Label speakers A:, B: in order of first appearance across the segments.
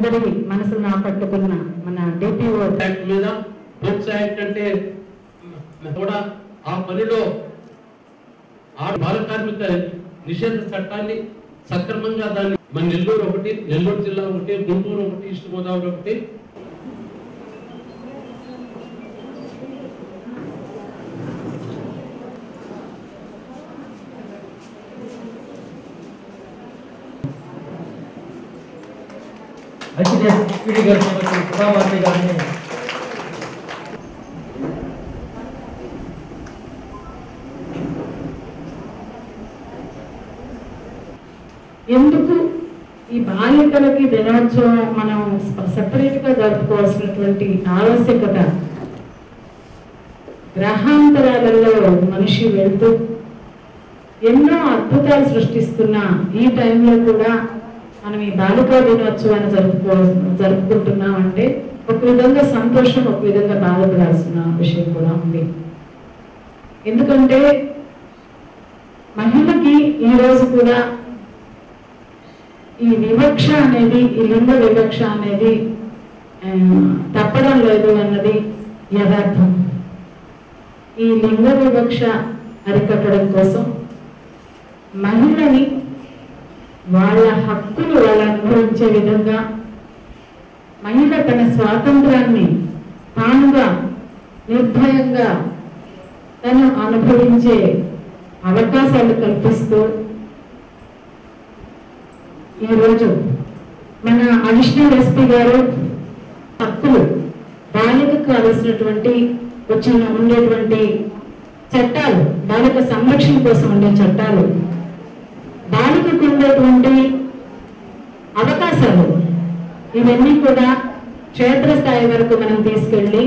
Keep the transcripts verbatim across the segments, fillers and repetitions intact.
A: అందరి మనసును ఆకట్టుకున్న మన డిపిఓ
B: యాక్ట్ మీద పోక్సో యాక్ట్ అంటే కూడా ఆ పనిలో ఆ బాల కార్మిక నిషేధ చట్టాన్ని సక్రమంగా దాన్ని మన నెల్లూరు ఒకటి, నెల్లూరు జిల్లా ఒకటి, గుంటూరు ఒకటి, ఈస్ట్ గోదావరి ఒకటి,
A: ఎందుకు ఈ బాలికలకి దినోత్సవం మనం సెపరేట్ గా జరుపుకోవాల్సినటువంటి ఆవశ్యకత, గ్రహాంతరాలలో మనిషి వెళ్తూ ఎన్నో అద్భుతాలు సృష్టిస్తున్న ఈ టైంలో కూడా మనం ఈ బాలికా దినోత్సవాన్ని జరుపుకో జరుపుకుంటున్నాం అంటే ఒక విధంగా సంతోషం, ఒక విధంగా బాధపడాల్సిన విషయం కూడా ఉంది. ఎందుకంటే మహిళకి ఈ రోజు కూడా ఈ వివక్ష అనేది, ఈ లింగ వివక్ష అనేది తప్పడం లేదు అన్నది యథార్థం. ఈ లింగ వివక్ష అరికట్టడం కోసం మహిళని వాళ్ళ హక్కులు వాళ్ళు అనుభవించే విధంగా, మహిళ తన స్వాతంత్రాన్ని తానుగా నిర్భయంగా తను అనుభవించే అవకాశాలు కల్పిస్తూ ఈరోజు మన అడిషనల్ ఎస్పీ గారు హక్కులు, బాలికకు కావలసినటువంటి వచ్చిన ఉండేటువంటి చట్టాలు, బాలిక సంరక్షణ కోసం ఉండే చట్టాలు, బాలికకు ఉండేటువంటి అవకాశాలు, ఇవన్నీ కూడా క్షేత్రస్థాయి వరకు మనం తీసుకెళ్ళి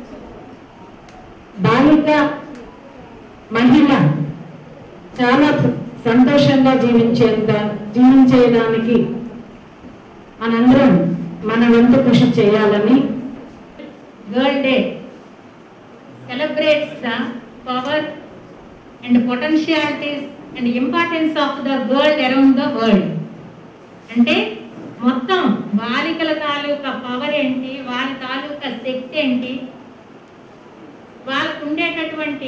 A: బాలిక మహిళ చాలా సంతోషంగా జీవించేంత జీవించేదానికి మనందరం మన వంతు కృషి చేయాలని.
C: Girl Day celebrates the power and potentialities and importance of the girl around the world. అంటే మొత్తం బాలికల తాలూకా పవర్ ఏంటి, వాళ్ళ తాలూకా శక్తి ఏంటి, వాళ్ళకు ఉండేటటువంటి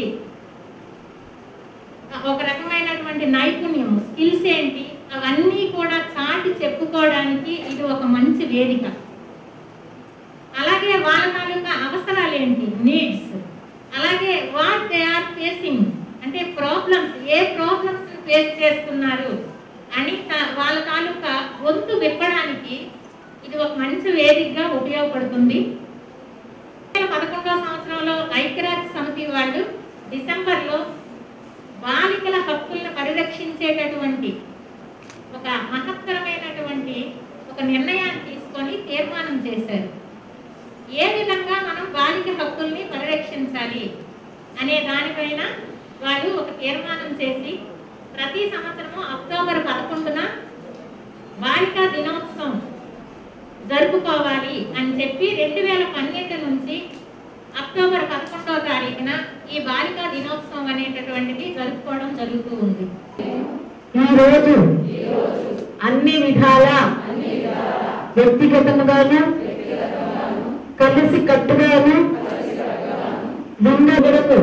C: ఒక రకమైనటువంటి నైపుణ్యం, స్కిల్స్ ఏంటి, అవన్నీ కూడా చాటి చెప్పుకోవడానికి ఇది ఒక మంచి వేదిక. అలాగే వాళ్ళ తాలూకా అవసరాలు ఏంటి, నీడ్స్, అలాగే వాట్ దే ఆర్ ఫేసింగ్ అంటే ప్రాబ్లమ్స్, ఏ ప్రాబ్లమ్స్ ఫేస్ చేస్తున్నారు అని వాళ్ళ తాలూకా గొంతు విప్పడానికి ఇది ఒక మంచి వేదికగా ఉపయోగపడుతుంది. పదకొండవ సంవత్సరంలో ఐక్యరాజ్య సమితి వాళ్ళు డిసెంబర్లో బాలికల హక్కులను పరిరక్షించేటటువంటి ఒక మహత్తరమైనటువంటి ఒక నిర్ణయాన్ని తీసుకొని తీర్మానం చేశారు. ఏ విధంగా మనం బాలిక హక్కుల్ని పరిరక్షించాలి అనే దానిపైన వాళ్ళు ఒక తీర్మానం చేసి ప్రతి సంవత్సరము అక్టోబర్ పదకొండున బాలికా దినోత్సవం జరుపుకోవాలి అని చెప్పి రెండు వేల పన్నెండు నుంచి అక్టోబర్ పదకొండవ తారీఖున ఈ బాలికా దినోత్సవం అనేటటువంటిది జరుపుకోవడం జరుగుతూ ఉంది.
A: ఈరోజు అన్ని విధాల వ్యక్తిగతంగాను కలిసి కట్టుగాను లింగగులకు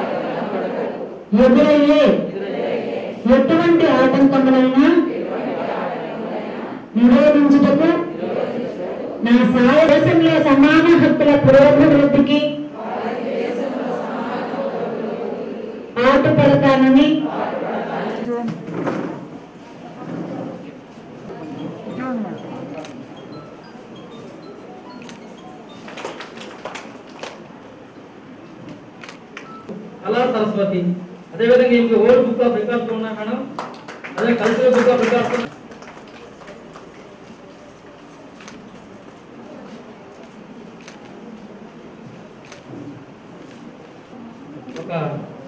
A: ఎదురయ్యే ఎటువంటి ఆటంకములైనా నిరోధించుటకు నా దేశంలో సమాన హక్కుల పురోభివృద్ధికి పాటుపడతానని
D: అలా సరస్వతి. అదేవిధంగా ఇంక ఓల్డ్ బుక్ ఆఫ్ రికార్డ్స్ ఉన్నాయి మేడం, అదే కల్చరల్ బుక్ ఆఫ్ రికార్డ్స్ ఒక